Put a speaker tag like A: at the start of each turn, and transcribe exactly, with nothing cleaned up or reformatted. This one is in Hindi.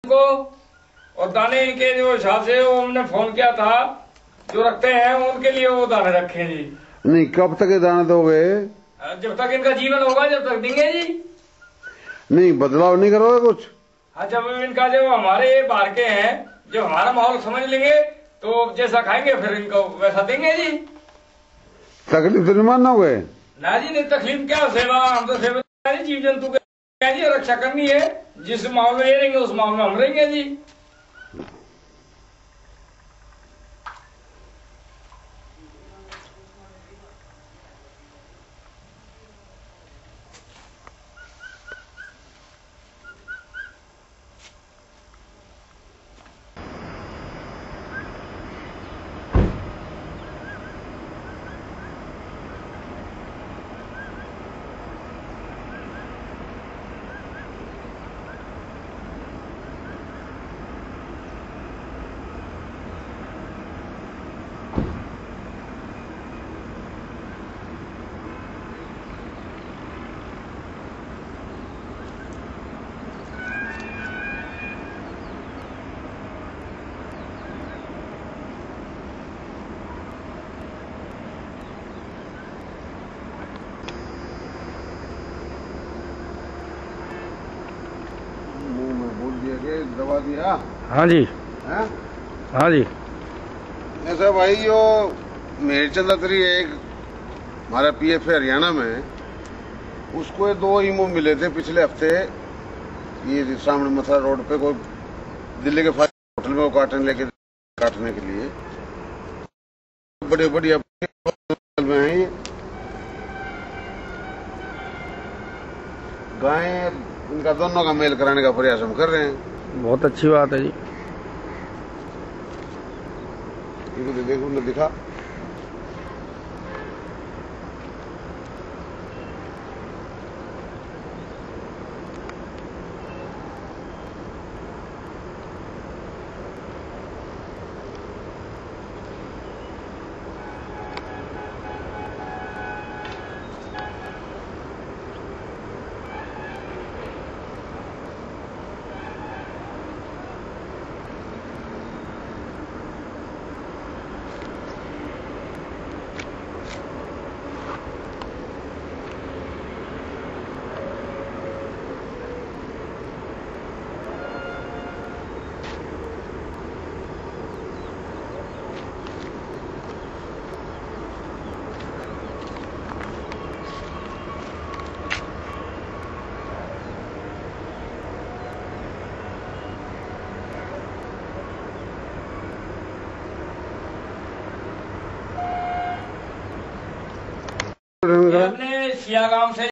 A: को और दाने के जो हिसाब से वो हमने फोन किया था, जो रखते हैं उनके लिए वो दाने रखे जी।
B: नहीं, कब तक ये दाने दोगे?
A: जब तक इनका जीवन होगा जब तक देंगे जी।
B: नहीं, बदलाव नहीं करोगे कुछ?
A: हाँ, जब इनका जो हमारे बाहर के हैं, जो हमारा माहौल समझ लेंगे तो जैसा खाएंगे फिर इनको वैसा देंगे जी।
B: तकलीफ तो नहीं मानोगे?
A: ना जी, नहीं तकलीफ क्या, सेवा हम तो सेवा जीव जंतु के जी रक्षा करनी है। जिस माहौल में ये रहेंगे उस माहौल में हम रहेंगे जी।
B: दवा दिया?
A: हाँ जी,
B: है?
A: हाँ जी।
B: ऐसा भाई, यो मेरी चंदातरी एक हमारा पीएफ है हरियाणा में, उसको ये दो ईमो मिले थे पिछले हफ्ते। ये सामने मथुरा रोड पे कोई दिल्ली के होटल में वो काटने लेके काटने के लिए बड़े बढ़िया में है। ये गाय इनका दोनों का मेल कराने का प्रयास हम कर रहे हैं।
A: बहुत अच्छी बात है जी।
B: देखो उन्हें दिखा।
A: अपने सिया गांव से